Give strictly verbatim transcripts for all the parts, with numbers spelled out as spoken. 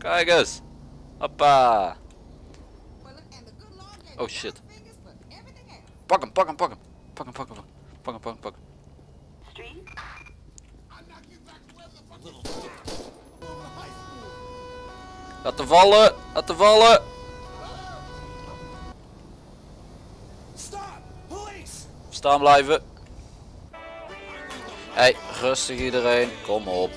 Kijk eens. Hoppa. Oh shit. Pak hem, pak hem, pak hem. Pak hem, pak hem, pak hem, pak hem, pak hem. Laten vallen, laten vallen. Staan blijven. Hey, rustig iedereen, kom op.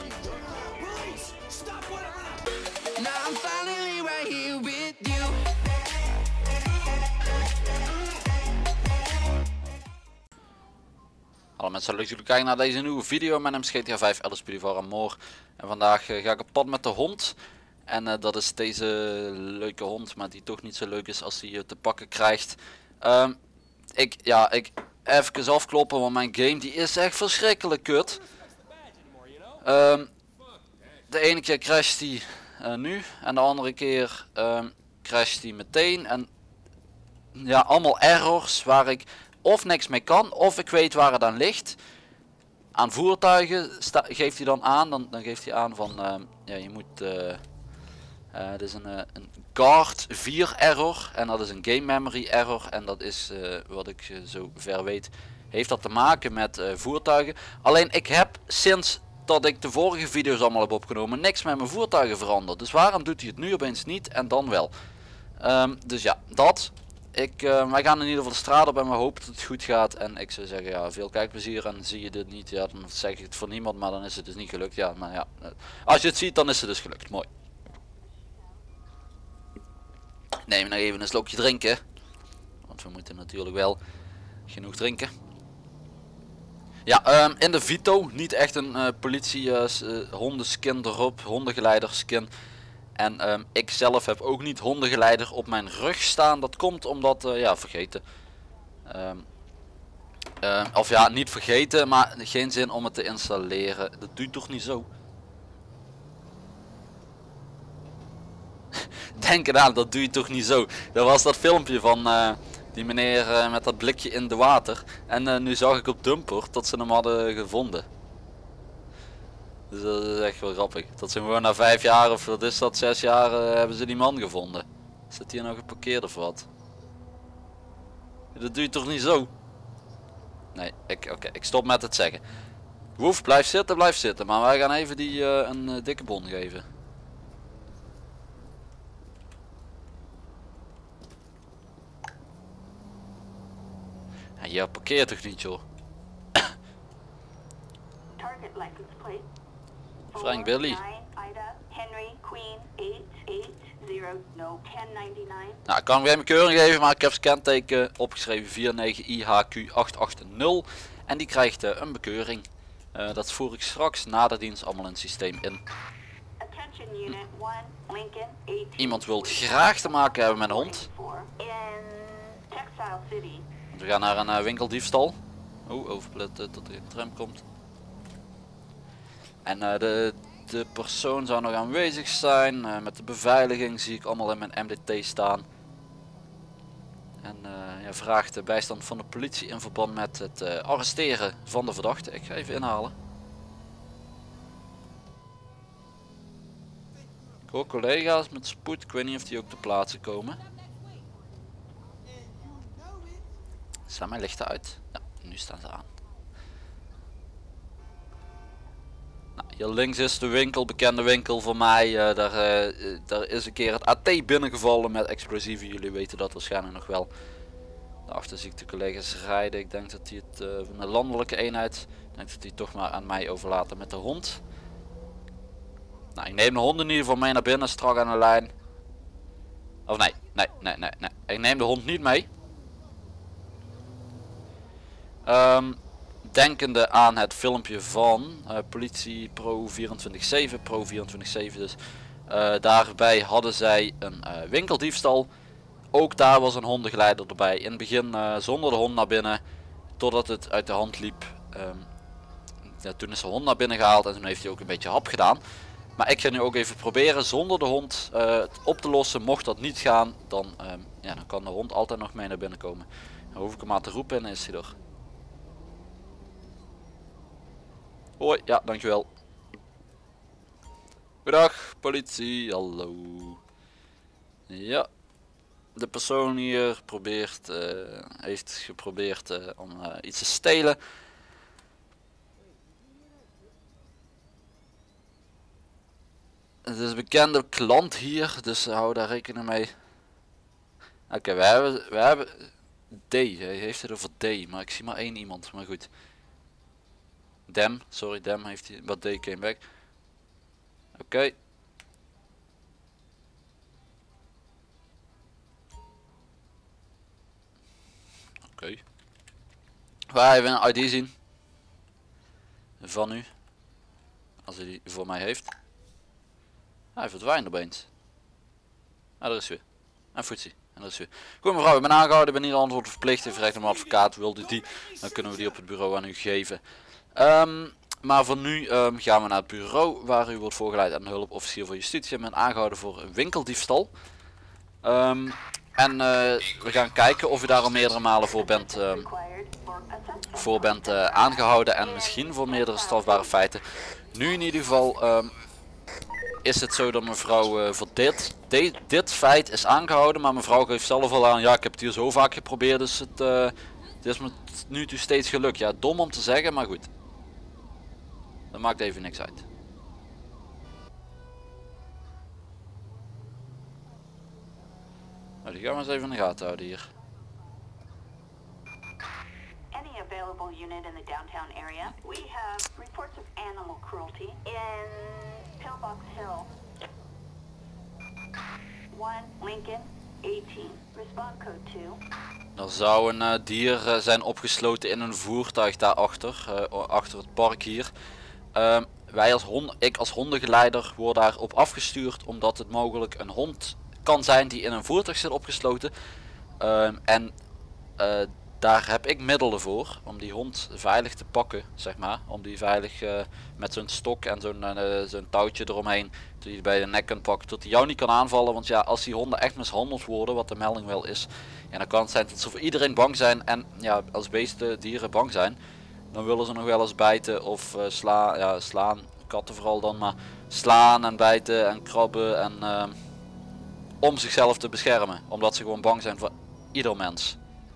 Hallo mensen, leuk dat jullie kijken naar deze nieuwe video. Mijn naam is G T A vijf, L S P D voor Amor. En vandaag uh, ga ik op pad met de hond. En uh, dat is deze leuke hond, maar die toch niet zo leuk is als hij uh, te pakken krijgt. Um, ik, ja, ik even afkloppen, want mijn game die is echt verschrikkelijk kut. Um, de ene keer crasht hij uh, nu en de andere keer um, crasht hij meteen. En ja, allemaal errors waar ik of niks mee kan, of ik weet waar het aan ligt. Aan voertuigen geeft hij dan aan, dan, dan geeft hij aan van, uh, ja, je moet, uh, uh, dit is een, uh, een guard vier error en dat is een game memory error. En dat is, uh, wat ik uh, zo ver weet, heeft dat te maken met uh, voertuigen. Alleen ik heb sinds dat ik de vorige video's allemaal heb opgenomen niks met mijn voertuigen veranderd. Dus waarom doet hij het nu opeens niet en dan wel? Um, dus ja, dat. Ik, uh, wij gaan in ieder geval de straat op en we hopen dat het goed gaat. En ik zou zeggen, ja, veel kijkplezier. En zie je dit niet, ja, dan zeg ik het voor niemand, maar dan is het dus niet gelukt. Ja, maar ja, als je het ziet, dan is het dus gelukt. Mooi. Neem nog even een slokje drinken. Want we moeten natuurlijk wel genoeg drinken. Ja, um, in de Vito, niet echt een uh, politie uh, uh, hondenskin erop, hondengeleiderskin. En um, ik zelf heb ook niet hondengeleider op mijn rug staan. Dat komt omdat, uh, ja, vergeten. Um, uh, of ja, niet vergeten, maar geen zin om het te installeren. Dat doe je toch niet zo? Denk eraan, dat doe je toch niet zo? Dat was dat filmpje van uh, die meneer uh, met dat blikje in de water. En uh, nu zag ik op Dumper dat ze hem hadden gevonden. Dus dat is echt wel grappig. Dat ze gewoon na vijf jaar of wat is dat, zes jaar uh, hebben ze die man gevonden. Zit hier nog geparkeerd of wat? Dat doe je toch niet zo? Nee, ik, oké, okay, ik stop met het zeggen. Woef, blijf zitten, blijf zitten. Maar wij gaan even die uh, een uh, dikke bon geven. Ja, je parkeert toch niet, joh? Frank Billy. Nou, ik kan hem geen keuring geven, maar ik heb zijn kenteken opgeschreven vier negen I H Q acht acht nul. En die krijgt uh, een bekeuring. Uh, dat voer ik straks na de dienst allemaal in het systeem in. Hm. Iemand wil graag te maken hebben met een hond. We gaan naar een uh, winkeldiefstal. Oh, overplet uh, tot de tram komt. En uh, de, de persoon zou nog aanwezig zijn. Uh, met de beveiliging zie ik allemaal in mijn M D T staan. En uh, ja, vraagt de bijstand van de politie in verband met het uh, arresteren van de verdachte. Ik ga even inhalen. Ik hoor collega's met spoed. Ik weet niet of die ook ter plaatse komen. Staan mijn lichten uit? Ja, nu staan ze aan. Nou, hier links is de winkel, bekende winkel voor mij. Uh, daar, uh, daar is een keer het A T binnengevallen met explosieven. Jullie weten dat waarschijnlijk nog wel. Daarachter zie ik de collega's rijden. Ik denk dat die het uh, van de landelijke eenheid. Ik denk dat die toch maar aan mij overlaten met de hond. Nou, ik neem de hond in ieder geval mee naar binnen, strak aan de lijn. Of nee, nee, nee, nee, nee. Ik neem de hond niet mee. Um, denkende aan het filmpje van uh, politie Pro vierentwintig zeven, Pro vierentwintig zeven dus. Uh, daarbij hadden zij een uh, winkeldiefstal. Ook daar was een hondengeleider erbij. In het begin uh, zonder de hond naar binnen, totdat het uit de hand liep. Um, ja, toen is de hond naar binnen gehaald en toen heeft hij ook een beetje hap gedaan. Maar ik ga nu ook even proberen zonder de hond uh, op te lossen. Mocht dat niet gaan, dan, um, ja, dan kan de hond altijd nog mee naar binnen komen. Dan hoef ik hem maar te roepen en dan is hij er. Hoi, ja, dankjewel. Goedendag, politie, hallo. Ja, de persoon hier probeert, uh, heeft geprobeerd uh, om uh, iets te stelen. Het is een bekende klant hier, dus hou daar rekening mee. Oké, okay, we hebben, we hebben D, hij heeft het over D, maar ik zie maar één iemand, maar goed. Dem, sorry Dem heeft hij, wat D came back. Oké. Okay. Oké. Okay. Wij hebben een I D zien. Van u. Als hij die voor mij heeft. Hij verdwijnt opeens. Ah, daar is weer. En voetzie. En dat is weer. Goed mevrouw, ik ben aangehouden, ik ben hier antwoord verplicht. Heeft recht op een advocaat. Wilt u die? Dan kunnen we die op het bureau aan u geven. Um, maar voor nu um, gaan we naar het bureau waar u wordt voorgeleid aan de hulpofficier van justitie. Ik ben aangehouden voor winkeldiefstal. Um, en uh, we gaan kijken of u daar al meerdere malen voor bent, um, voor bent uh, aangehouden. En misschien voor meerdere strafbare feiten. Nu in ieder geval um, is het zo dat mevrouw uh, voor dit, dit, dit feit is aangehouden. Maar mevrouw geeft zelf al aan, ja ik heb het hier zo vaak geprobeerd. Dus het, uh, het is me nu toe steeds gelukt. Ja, dom om te zeggen, maar goed. Dat maakt even niks uit. Nou, die gaan we eens even in de gaten houden hier. Any available unit in the downtown area. We have reports of animal cruelty in Pillbox Hill. one Lincoln eighteen. Respond code two. Er zou een uh, dier uh, zijn opgesloten in een voertuig daarachter, uh, achter het park hier. Uh, wij als hond, ik als hondengeleider word daarop afgestuurd omdat het mogelijk een hond kan zijn die in een voertuig zit opgesloten. Uh, en uh, daar heb ik middelen voor om die hond veilig te pakken, zeg maar. Om die veilig uh, met zo'n stok en zo'n uh, zo'n touwtje eromheen, die je bij de nek kunt pakken, tot hij jou niet kan aanvallen. Want ja, als die honden echt mishandeld worden, wat de melding wel is, en dan kan het zijn dat ze voor iedereen bang zijn. En ja, als beesten, dieren bang zijn, dan willen ze nog wel eens bijten of uh, sla, ja, slaan, katten vooral dan, maar slaan en bijten en krabben en uh, om zichzelf te beschermen, omdat ze gewoon bang zijn voor ieder mens.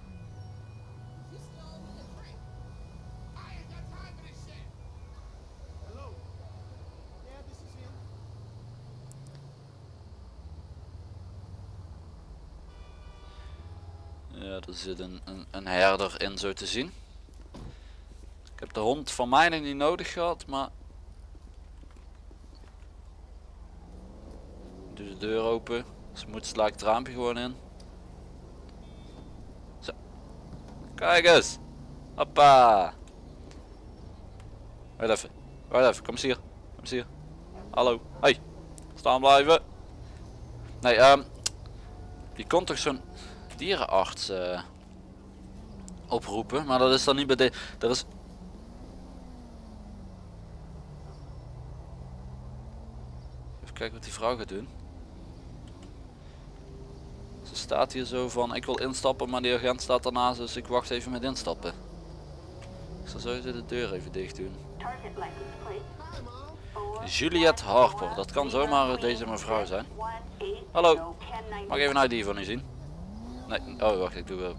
Ja, er zit een, een, een herder in zo te zien. Ik heb de hond van mij nog niet nodig gehad, maar doe de deur open. Als het moet sla ik het raampje gewoon in. Zo. Kijk eens. Hoppa. Wacht even. Wacht even. Kom eens hier. Kom eens hier. Hallo. Hey. Staan blijven. Nee, um, je kon toch zo'n dierenarts uh, oproepen, maar dat is dan niet bij de. Er is. Even kijken wat die vrouw gaat doen. Ze staat hier zo van, ik wil instappen, maar die agent staat daarnaast, dus ik wacht even met instappen. Ik zal zo de deur even dicht doen. Juliette Harper, dat kan zomaar deze mevrouw zijn. Hallo, mag ik even een I D van u zien? Nee, oh wacht, ik doe wel.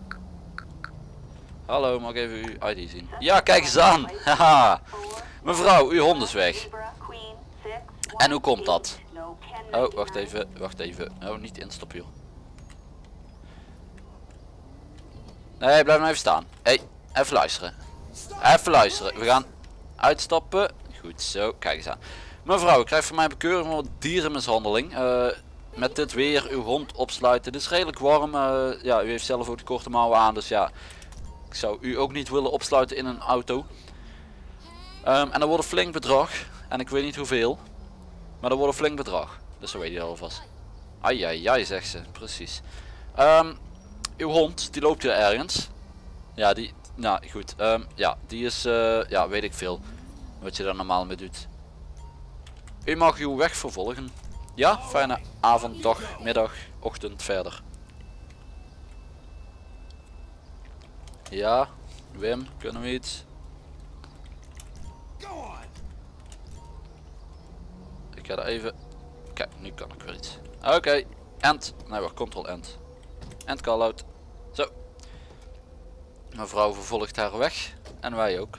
Hallo, mag ik even uw I D zien? Ja, kijk eens aan! Haha! Mevrouw, uw hond is weg. En hoe komt dat? Oh, wacht even, wacht even. Oh, niet instappen joh. Nee, blijf maar even staan. Hé, hey, even luisteren. Even luisteren. We gaan uitstappen. Goed zo, kijk eens aan. Mevrouw, ik krijg van mij bekeuring voor dierenmishandeling. Uh, met dit weer uw hond opsluiten. Het is redelijk warm. Uh, ja, u heeft zelf ook de korte mouwen aan. Dus ja, ik zou u ook niet willen opsluiten in een auto. Um, en er wordt een flink bedrag. En ik weet niet hoeveel. Maar er wordt een flink bedrag. Dus zo weet je alvast. Ai ai ai, zegt ze. Precies. Um, uw hond, die loopt hier ergens. Ja, die... Nou goed. Um, ja, die is... Uh, ja, weet ik veel. Wat je daar normaal mee doet. U mag uw weg vervolgen. Ja, fijne avond, dag, middag, ochtend verder. Ja, Wim, kunnen we iets? Ik ga er even... Kijk, nu kan ik weer iets. Oké, okay. End. Nee, wacht, control end. End call out. Zo. Mevrouw vervolgt haar weg. En wij ook.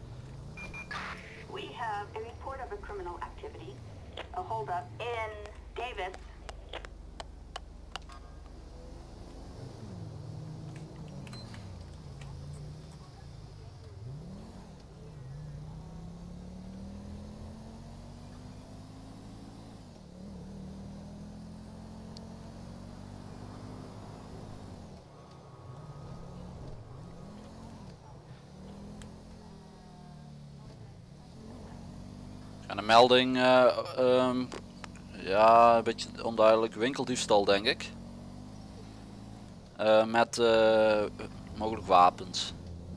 We have a report of a criminal activity. A holdup in Davis. En een melding, uh, um, ja, een beetje onduidelijk, winkeldiefstal denk ik. Uh, met uh, mogelijk wapens.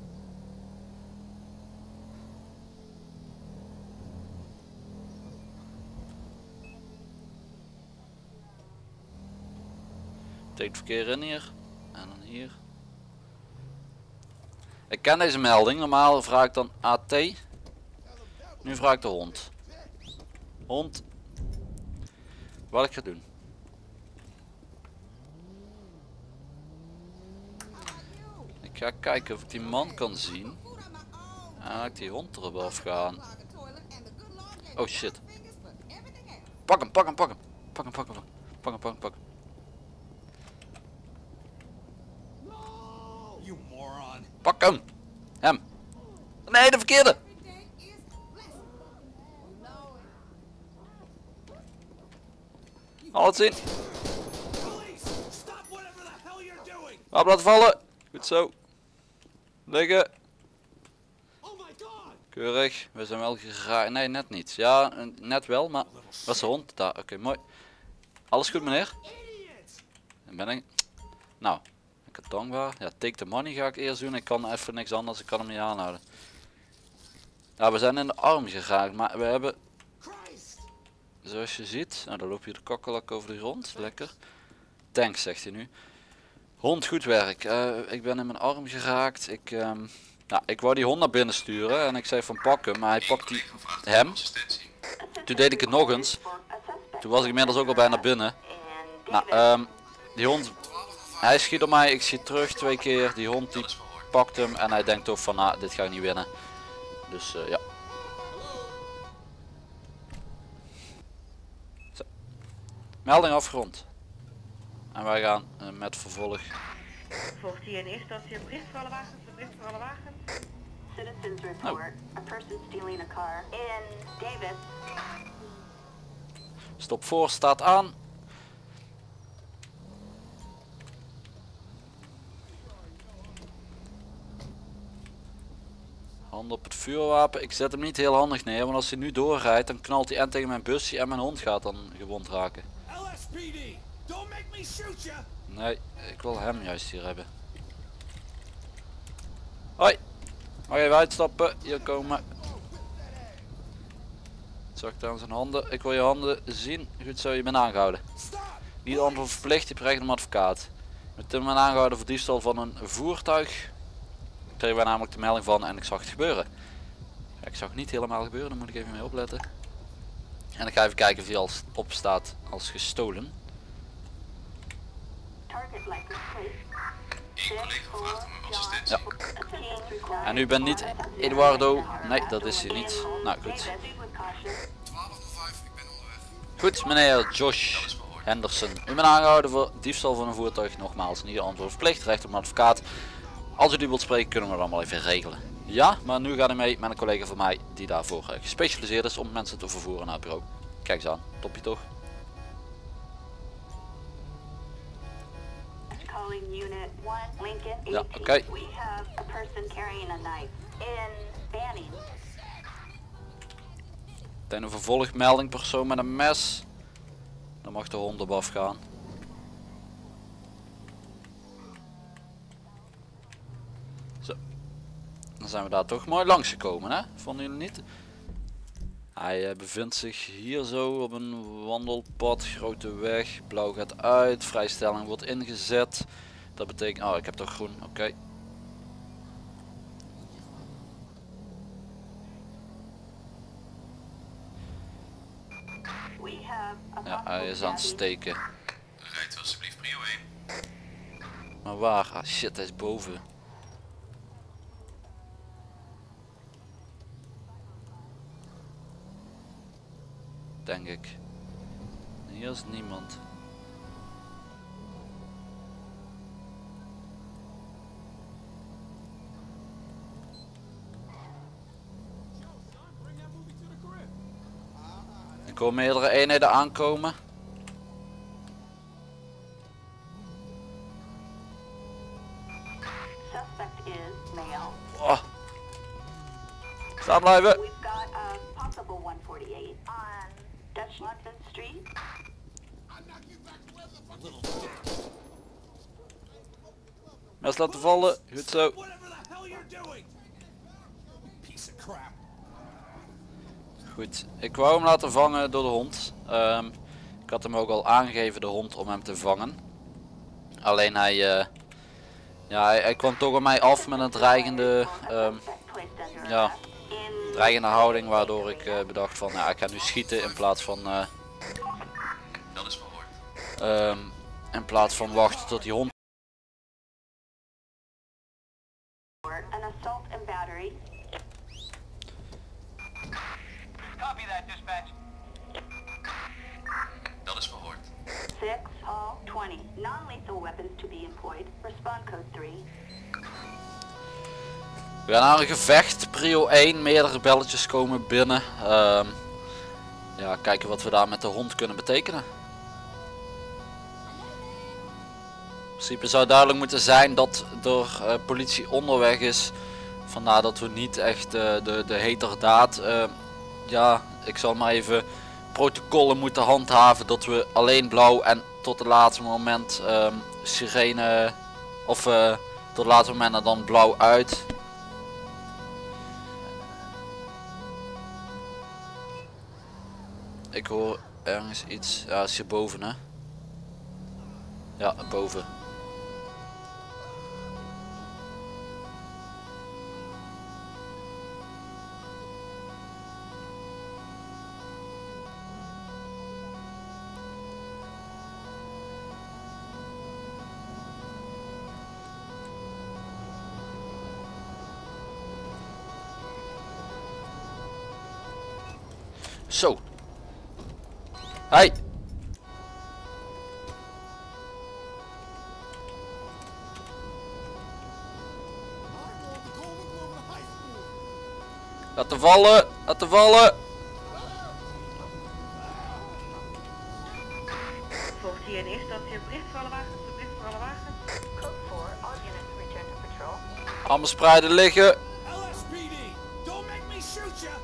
Steekt verkeer in hier. En dan hier. Ik ken deze melding, normaal vraag ik dan A T. Nu vraag ik de hond. Hond. Wat ik ga doen. Ik ga kijken of ik die man kan zien. En dan ga ik die hond erop afgaan. Oh shit. Pak hem, pak hem, pak hem. Pak hem, pak hem, pak hem, pak hem, pak hem. Pak hem. Hem. Nee, de verkeerde. Al het zien. Op laten vallen. Goed zo. Liggen. Keurig. We zijn wel geraakt. Nee, net niet. Ja, net wel, maar was de hond daar? Oké, okay, mooi. Alles goed, meneer? Ben ik? Nou, ik het dankbaar. Ja, take the money ga ik eerst doen. Ik kan even niks anders. Ik kan hem niet aanhouden. Ja, we zijn in de arm geraakt, maar we hebben... Zoals je ziet, nou dan loop je de kakkelak over de grond, lekker. Thanks, zegt hij nu. Hond, goed werk. Uh, ik ben in mijn arm geraakt. Ik, um, nou, ik wou die hond naar binnen sturen en ik zei van pak hem, maar hij pakt die hem. Toen deed ik het nog eens. Toen was ik inmiddels ook al bijna binnen. Nou, um, die hond, hij schiet op mij, ik schiet terug twee keer. Die hond die pakt hem en hij denkt toch van nou, dit ga ik niet winnen. Dus uh, ja. Melding afgerond. En wij gaan uh, met vervolg. Volgt hier in eerste instantie een bericht voor alle wagens, een bericht voor alle wagens. Citizens report a person stealing a car in Davis. Stop voor staat aan. Hand op het vuurwapen. Ik zet hem niet heel handig neer, want als hij nu doorrijdt dan knalt hij en tegen mijn busje en mijn hond gaat dan gewond raken. Nee, ik wil hem juist hier hebben. Hoi, mag even uitstappen, hier komen. Zacht aan zijn handen, ik wil je handen zien. Goed zo, je bent aangehouden. Niet anders verplicht, je hebt recht op een advocaat. Met hem ben aangehouden voor diefstal van een voertuig. Kregen wij namelijk de melding van en ik zag het gebeuren. Ja, ik zag het niet helemaal gebeuren, daar moet ik even mee opletten. En ik ga even kijken of hij als op staat als gestolen. Ja. En u bent niet Eduardo. Nee, dat is hij niet. Nou goed. Goed, meneer Josh Henderson. U bent aangehouden voor diefstal van een voertuig. Nogmaals, niet antwoord verplicht. Recht op een advocaat. Als u die wilt spreken, kunnen we dat allemaal even regelen. Ja, maar nu gaat hij mee met een collega van mij die daarvoor gespecialiseerd is om mensen te vervoeren naar het bureau. Kijk eens aan, topje toch? Ja, oké. Okay. Ten een vervolgmelding, persoon met een mes. Dan mag de hond op afgaan. Zo. Dan zijn we daar toch mooi langs gekomen, hè? Vonden jullie niet? Hij uh, bevindt zich hier zo op een wandelpad, grote weg, blauw gaat uit, vrijstelling wordt ingezet. Dat betekent, oh ik heb toch groen, oké. Okay. have a Ja, possible hij is aan het stabbing. steken. Rijdt alsjeblieft prio één. Maar waar? Ah, shit, hij is boven. Denk ik. Hier is niemand. Ik hoor meerdere eenheden aankomen. Suspect is male. Oh. Staan blijven. We've got a possible one forty-eight on Dutch London Street. Mes laten vallen. Goed zo. Goed, ik wou hem laten vangen door de hond. Um, ik had hem ook al aangegeven, de hond, om hem te vangen. Alleen hij, uh, ja, hij, hij kwam toch op mij af met een dreigende, um, ja, dreigende houding, waardoor ik uh, bedacht van, ja, ik ga nu schieten in plaats van, uh, Dat is verhoord. um, in plaats van wachten tot die hond. An assault and battery. Copy that, dispatch. Dat is verhoord. six, Hall, twenty. Non-lethal weapons to be employed. Respond code three. We gaan naar een gevecht, prio één, meerdere belletjes komen binnen. Um, ja, kijken wat we daar met de hond kunnen betekenen. In principe zou duidelijk moeten zijn dat er uh, politie onderweg is. Vandaar dat we niet echt uh, de, de heterdaad, uh, ja, ik zal maar even protocollen moeten handhaven dat we alleen blauw en tot het laatste moment um, sirene, of uh, tot het laatste moment en dan blauw uit. Ik hoor ergens iets, ja, is hier boven, hè? Ja, boven. Zo. Hey. Laten vallen, laten vallen. Volgt hier in eerste instantie een bericht voor alle wagens, een bericht voor alle wagens. Code four. All units return to patrol. Allemaal spreiden liggen. L S P D, don't make me shoot ya!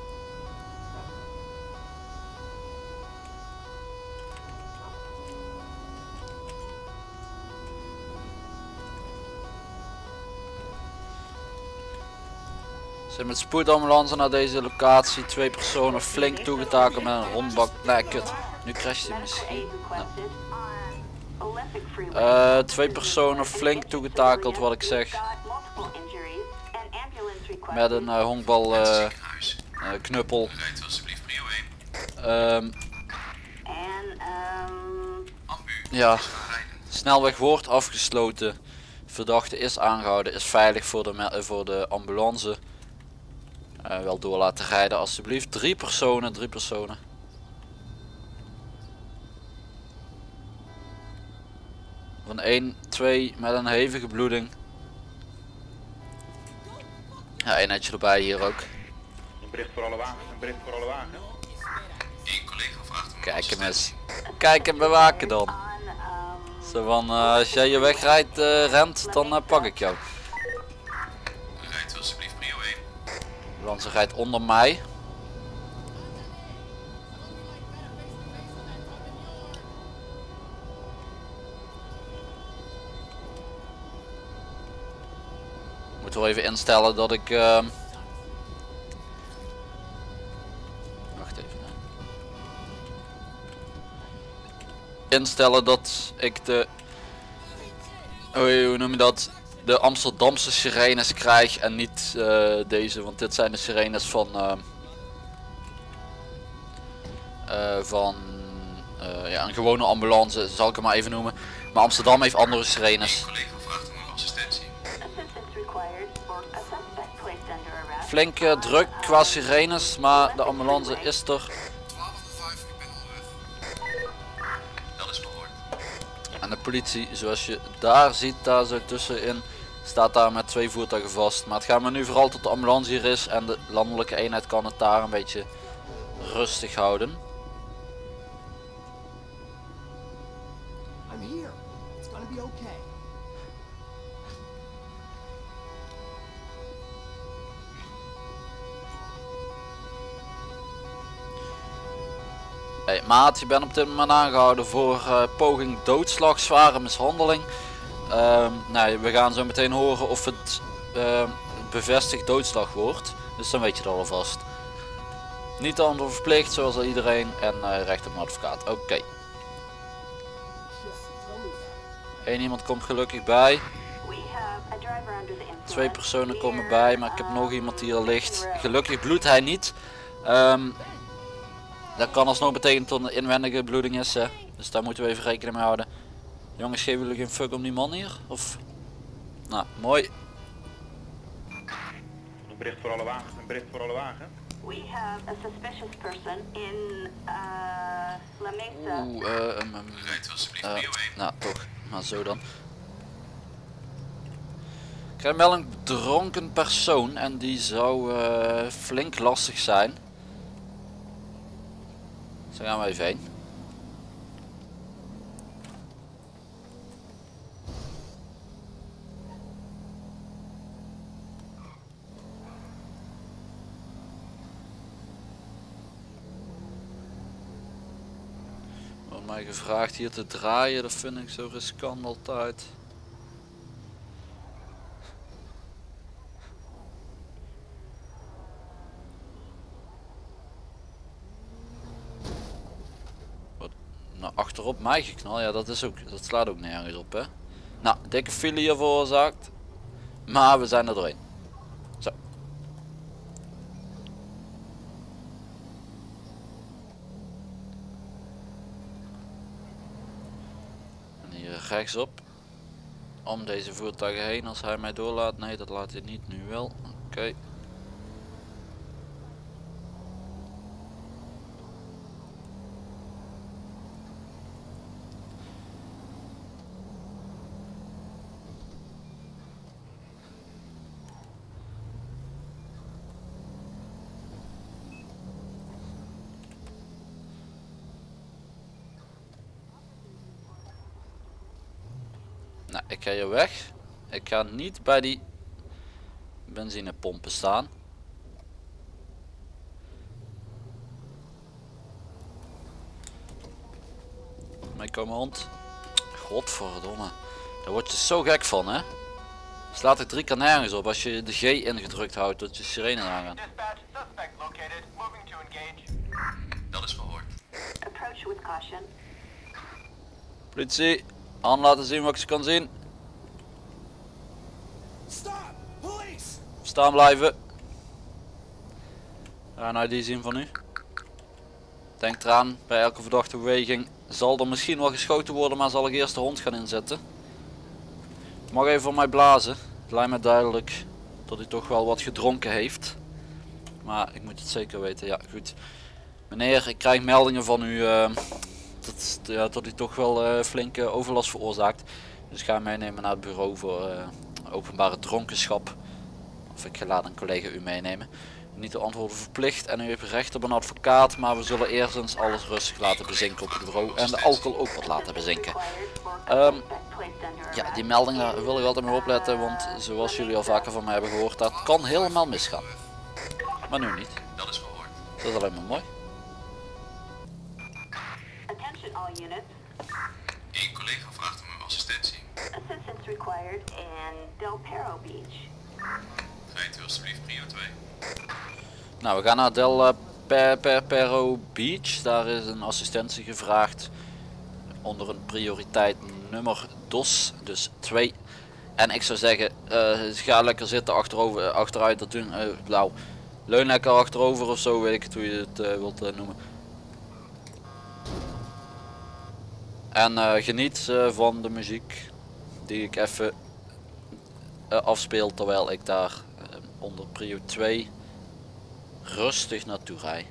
Ze zijn met spoedambulance naar deze locatie. Twee personen flink toegetakeld met een hondbak. Nee, kut. Nu crasht hij Medical misschien. aid requested on Olympic Freeway. Uh, twee personen flink toegetakeld, wat ik zeg. We've got multiple injuries and ambulance requested. Met een uh, honkbal uh, Ziekenhuis. uh, knuppel. Rijdt alsjeblieft prio één. Um, And um Ambu. ja, Gaan rijden. snelweg wordt afgesloten. Verdachte is aangehouden, is veilig voor de, me- voor de ambulance. Uh, wel door laten rijden alsjeblieft. Drie personen, drie personen. Van één, twee met een hevige bloeding. Ja, een netje erbij hier ook. Een bericht voor alle wagens, een bericht voor alle wagens. Eén collega vraagt om Kijk hem eens. Kijk hem bewaken dan. on um Zo van, uh, als jij je wegrijdt, uh, rent, dan uh, pak ik jou. Rijdt alsjeblieft prio één. De ambulance rijdt onder mij. Moet wel even instellen dat ik. Uh... Wacht even. Instellen dat ik de. Oh, hoe noem je dat? De Amsterdamse sirenes krijg en niet uh, deze, want dit zijn de sirenes van. Uh... Uh, van uh, ja, een gewone ambulance, zal ik hem maar even noemen. Maar Amsterdam heeft andere sirenes. Eén collega vraagt om assistentie. Assistance required for a suspect placed under arrest. Flink uh, druk qua sirenes, maar de ambulance is er. twaalf vijf, ik ben onderweg. Dat is verhoord. En de politie, zoals je daar ziet, daar zo tussenin, staat daar met twee voertuigen vast. Maar het gaat me nu vooral tot de ambulance hier is en de landelijke eenheid kan het daar een beetje rustig houden. I'm here. It's gonna be okay. Hey, maat, je bent op dit moment aangehouden voor uh, poging doodslag, zware mishandeling. Uh, nee, we gaan zo meteen horen of het uh, bevestigd doodslag wordt. Dus dan weet je dat alvast. Niet antwoord verplicht zoals al iedereen en uh, recht op een advocaat. Oké. Okay. Eén iemand komt gelukkig bij. Twee personen komen bij, maar ik heb nog iemand die er ligt. Gelukkig bloedt hij niet. Um, dat kan alsnog betekenen dat het een inwendige bloeding is. Hè? Dus daar moeten we even rekening mee houden. Jongens, geven jullie geen fuck om die man hier? Of? Nou, mooi. Een bericht voor alle wagens, een bericht voor alle wagens. We have a suspicious person in uh, La Mesa. Oeh, uh, um, um, Rijdt alsjeblieft uh, prio één. nou toch, maar zo dan. Ik krijg wel een dronken persoon en die zou uh, flink lastig zijn. Zo gaan we even heen. Wordt mij gevraagd hier te draaien, dat vind ik zo riskant altijd. Nou, achterop mij geknald, ja dat is ook, dat slaat ook nergens op hè. Nou, dikke file hier veroorzaakt. Maar we zijn er doorheen. Zo. En hier rechtsop. Om deze voertuigen heen als hij mij doorlaat. Nee, dat laat hij niet, nu wel. Oké. Okay. Nou, ik ga hier weg. Ik ga niet bij die benzinepompen staan. Mij komen hond. Godverdomme. Daar word je zo gek van hè. Slaat er drie keer nergens op als je de G ingedrukt houdt tot je sirene aangaat. Dispatch, suspect located. Moving to engage. Dat is verhoord. Approach with caution. Politie, aan laten zien wat ik ze kan zien. Stop! Police! Staan blijven. Ja, nou die zien van u. Denk eraan, bij elke verdachte beweging zal er misschien wel geschoten worden, maar zal ik eerst de hond gaan inzetten. Mag even voor mij blazen. Het lijkt me duidelijk dat hij toch wel wat gedronken heeft. Maar ik moet het zeker weten. Ja, goed. Meneer, ik krijg meldingen van u uh, dat, ja, dat hij toch wel uh, flinke overlast veroorzaakt. Dus ik ga hem meenemen naar het bureau voor uh, openbare dronkenschap. Of ik ga laten een collega u meenemen. Niet te antwoorden verplicht en u heeft recht op een advocaat, maar we zullen eerst eens alles rustig laten bezinken op het bureau en de alcohol ook wat laten bezinken. Um, ja, die melding daar wil ik altijd mee opletten, want zoals jullie al vaker van mij hebben gehoord, dat kan helemaal misgaan. Maar nu niet. Dat is verhoord. Dat is alleen maar mooi. Attention all units. Eén collega vraagt om assistentie. Assistance required in Del Perro Beach. Rijdt u alsjeblieft prio twee. Nou, we gaan naar Del uh, per, per, Perro Beach. Daar is een assistentie gevraagd onder een prioriteit nummer D O S, dus twee. En ik zou zeggen, uh, ga lekker zitten achterover, achteruit, dat doen, uh, nou, leun lekker achterover of zo, weet ik het hoe je het uh, wilt uh, noemen. En uh, geniet uh, van de muziek die ik even uh, afspeel terwijl ik daar uh, onder prio twee rustig naartoe rijd.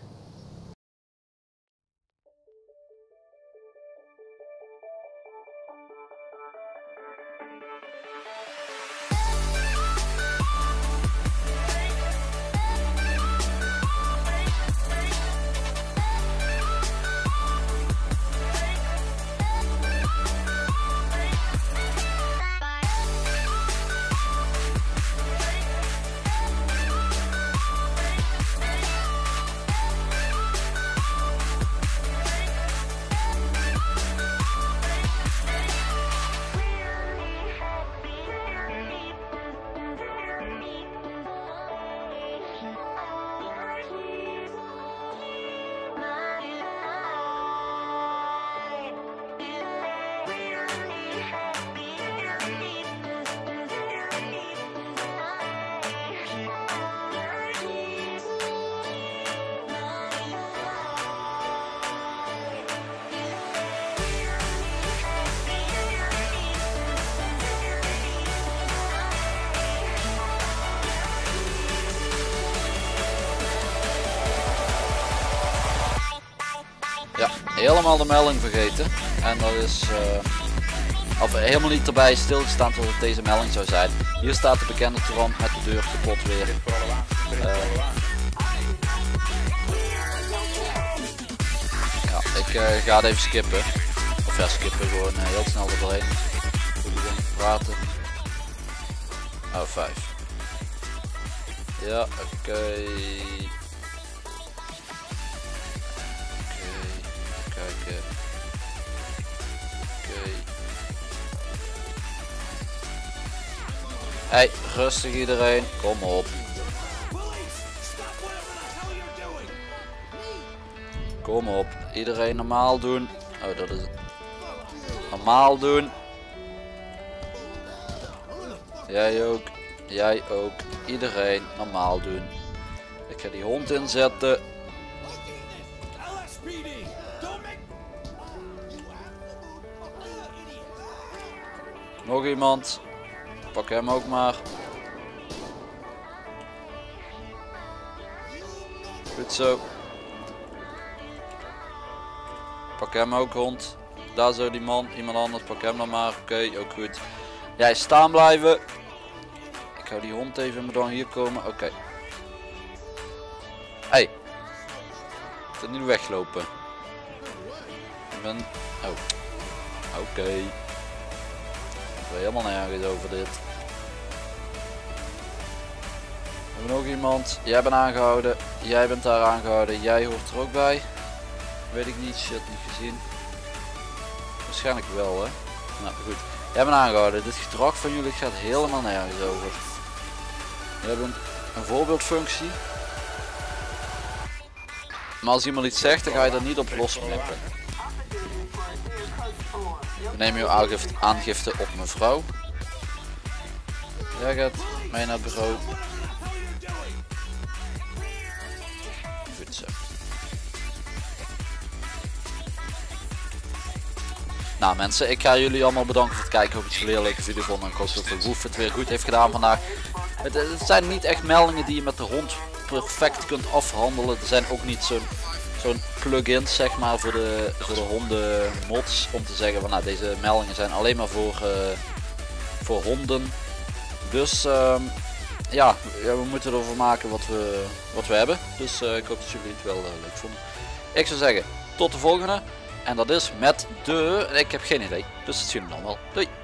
Ja, helemaal de melding vergeten. En dat is uh, of helemaal niet erbij stilgestaan tot het deze melding zou zijn. Hier staat de bekende trant met de deur kapot weer. Uh, ja, ik uh, ga het even skippen. Of ja, skippen gewoon uh, heel snel er doorheen. Goed praten. Oh, vijf. Ja, oké. Okay. Kijken. Oké. Okay. Hey, rustig iedereen, kom op. Kom op, iedereen normaal doen. Oh, dat is het. Normaal doen. Jij ook, jij ook, iedereen normaal doen. Ik ga die hond inzetten. Nog iemand. Pak hem ook maar. Goed zo. Pak hem ook hond. Daar zo die man. Iemand anders. Pak hem dan maar. Oké, okay, ook goed. Jij staan blijven. Ik hou die hond even in dan hier komen. Oké. Okay. Hey. Ik moet niet weglopen. Ik ben... Oh. Oké. Okay. Helemaal nergens over dit. We hebben nog iemand. Jij bent aangehouden. Jij bent daar aangehouden. Jij hoort er ook bij. Weet ik niet. Shit, niet gezien. Waarschijnlijk wel, hè. Nou goed. Jij bent aangehouden. Dit gedrag van jullie gaat helemaal nergens over. We hebben een voorbeeldfunctie. Maar als iemand iets zegt, dan ga je er niet op losknippen. Neem uw aangifte, aangifte op mevrouw. Jij gaat mee naar het bureau. Goed zo. Nou mensen, ik ga jullie allemaal bedanken voor het kijken. Ik hoop dat jullie een leuke video vonden. En ik hoop dat de Woef het weer goed heeft gedaan vandaag. Het, het zijn niet echt meldingen die je met de hond perfect kunt afhandelen. Er zijn ook niet zo'n zo'n plugins zeg maar voor de, voor de honden mods om te zeggen van nou deze meldingen zijn alleen maar voor, uh, voor honden. Dus uh, ja, ja, we moeten ervoor maken wat we, wat we hebben. Dus uh, ik hoop dat jullie het wel uh, leuk vonden. Ik zou zeggen tot de volgende. En dat is met de... ik heb geen idee. Dus dat zien we dan wel. Doei!